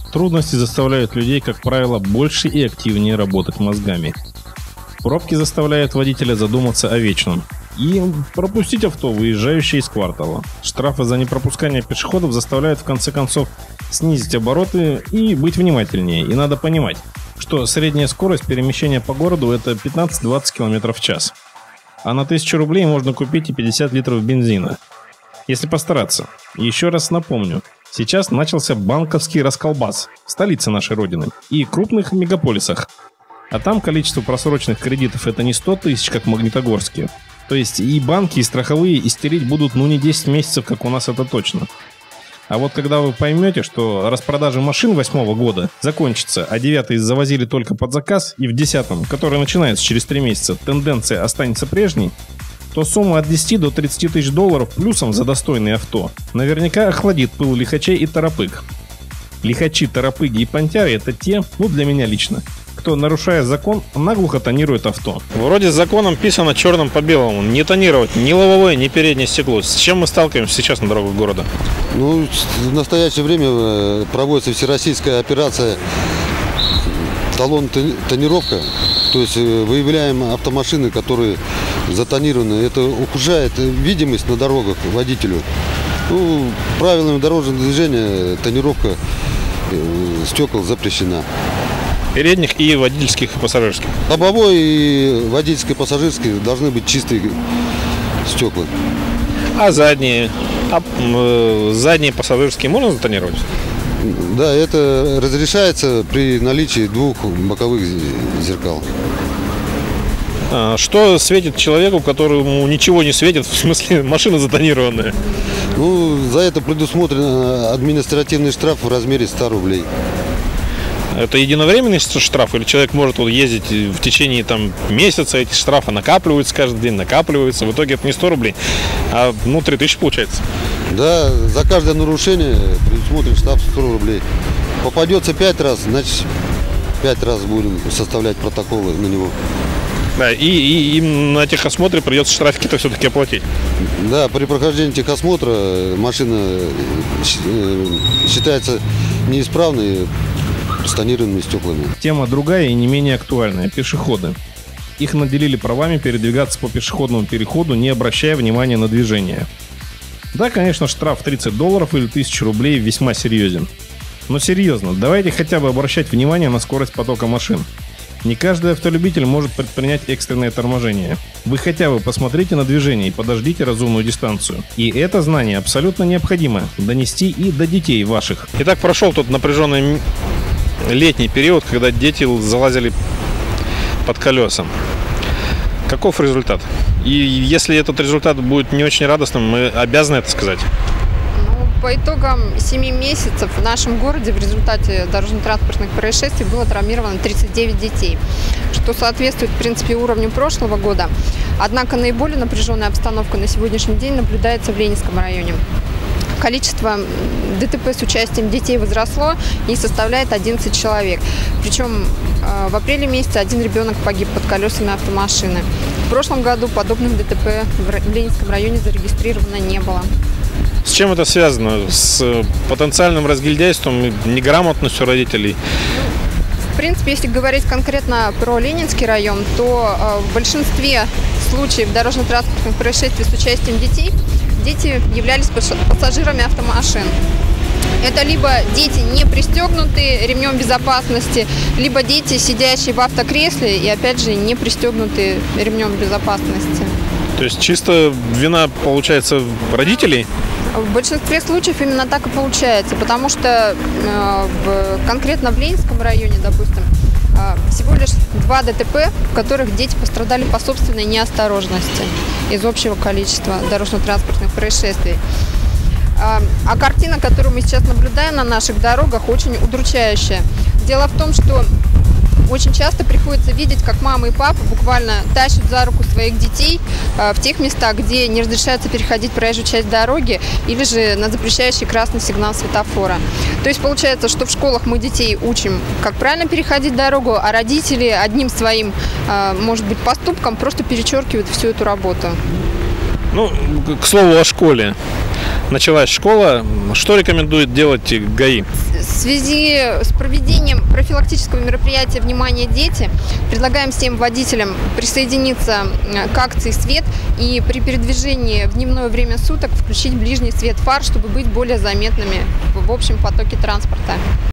Трудности заставляют людей, как правило, больше и активнее работать мозгами. Пробки заставляют водителя задуматься о вечном и пропустить авто, выезжающее из квартала. Штрафы за непропускание пешеходов заставляют в конце концов снизить обороты и быть внимательнее. И надо понимать, что средняя скорость перемещения по городу это 15-20 км в час. А на 1000 рублей можно купить и 50 литров бензина. Если постараться. Еще раз напомню, сейчас начался банковский расколбас в столице нашей родины и крупных мегаполисах. А там количество просроченных кредитов это не 100 тысяч, как в Магнитогорске. То есть и банки, и страховые истерить будут не 10 месяцев, как у нас, это точно. А вот когда вы поймете, что распродажа машин 2008 года закончится, а 9 завозили только под заказ, и в 10, который начинается через 3 месяца, тенденция останется прежней, то сумма от 10 до 30 тысяч долларов плюсом за достойные авто наверняка охладит пыл лихачей и торопыг. Лихачи, торопыги и понтяры это те, для меня лично, кто, нарушая закон, наглухо тонирует авто. Вроде законом писано черным по белому. Не тонировать ни лобовое, ни переднее стекло. С чем мы сталкиваемся сейчас на дорогах города? В настоящее время проводится всероссийская операция талон-тонировка. То есть выявляем автомашины, которые затонированы. Это ухудшает видимость на дорогах водителю. Правилами дорожного движения тонировка стекол запрещена. Передних и водительских, и пассажирских. Лобовой и водительский, пассажирский должны быть чистые стекла. А задние? Задние пассажирские можно затонировать? Да, это разрешается при наличии 2 боковых зеркал. Что светит человеку, которому ничего не светит, в смысле машина затонированная? За это предусмотрен административный штраф в размере 100 рублей. Это единовременный штраф, или человек может ездить в течение месяца, эти штрафы накапливаются каждый день, накапливаются, в итоге это не 100 рублей, а 3000 получается? Да, за каждое нарушение предусмотрен штраф 100 рублей. Попадется 5 раз, значит 5 раз будем составлять протоколы на него. Да, и на техосмотре придется штрафики-то все-таки оплатить. Да, при прохождении техосмотра машина считается неисправной, с тонированными стеклами. Тема другая и не менее актуальная – пешеходы. Их наделили правами передвигаться по пешеходному переходу, не обращая внимания на движение. Да, конечно, штраф $30 или 1000 рублей весьма серьезен. Но серьезно, давайте хотя бы обращать внимание на скорость потока машин. Не каждый автолюбитель может предпринять экстренное торможение. Вы хотя бы посмотрите на движение и подождите разумную дистанцию. И это знание абсолютно необходимо донести и до детей ваших. Итак, прошел тот напряженный летний период, когда дети залазили под колеса. Каков результат? И если этот результат будет не очень радостным, мы обязаны это сказать. По итогам 7 месяцев в нашем городе в результате дорожно-транспортных происшествий было травмировано 39 детей, что соответствует, в принципе, уровню прошлого года. Однако наиболее напряженная обстановка на сегодняшний день наблюдается в Ленинском районе. Количество ДТП с участием детей возросло и составляет 11 человек. Причем в апреле месяце один ребенок погиб под колесами автомашины. В прошлом году подобных ДТП в Ленинском районе зарегистрировано не было. С чем это связано? С потенциальным разгильдяйством и неграмотностью родителей? В принципе, если говорить конкретно про Ленинский район, то в большинстве случаев дорожно-транспортных происшествий с участием детей дети являлись пассажирами автомашин. Это либо дети не пристегнутые ремнем безопасности, либо дети, сидящие в автокресле и, опять же, не пристегнутые ремнем безопасности. То есть чисто вина, получается, родителей? В большинстве случаев именно так и получается, потому что конкретно в Ленинском районе, допустим, всего лишь 2 ДТП, в которых дети пострадали по собственной неосторожности из общего количества дорожно-транспортных происшествий. А картина, которую мы сейчас наблюдаем на наших дорогах, очень удручающая. Дело в том, что очень часто приходится видеть, как мамы и папы буквально тащат за руку своих детей в тех местах, где не разрешается переходить проезжую часть дороги или же на запрещающий красный сигнал светофора. То есть получается, что в школах мы детей учим, как правильно переходить дорогу, а родители одним своим, может быть, поступком просто перечеркивают всю эту работу. К слову о школе. началась школа. Что рекомендует делать ГАИ? В связи с проведением профилактического мероприятия «Внимание, дети» предлагаем всем водителям присоединиться к акции «Свет» и при передвижении в дневное время суток включить ближний свет фар, чтобы быть более заметными в общем потоке транспорта.